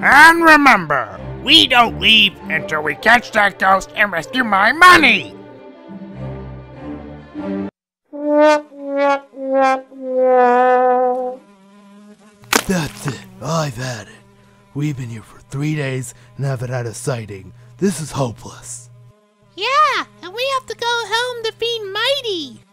And remember, we don't leave until we catch that ghost and rescue my money! That's it. I've had it. We've been here for 3 days and haven't had a sighting. This is hopeless. Yeah, and we have to go home to feed Mighty.